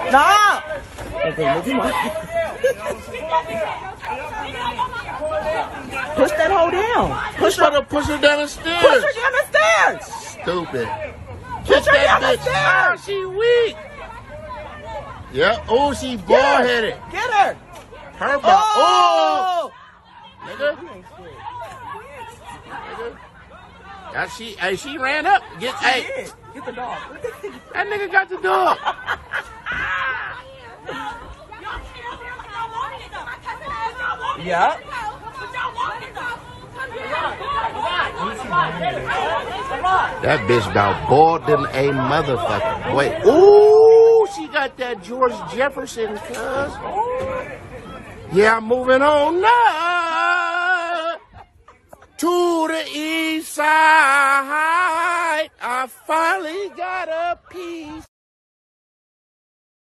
Nah. Push that hoe down. Push her down the stairs. Push her down the stairs. Stupid. Push her down the Oh, stairs. she weak. Yeah. Oh, she bald headed. Get her. Her ball. Oh. Nigga. She ran up. Get the dog. That nigga got the dog. Yeah. That bitch about bald than a motherfucker. Wait. Ooh, she got that George Jefferson, cuz. Yeah, I'm moving on now to the east side. I finally got a piece.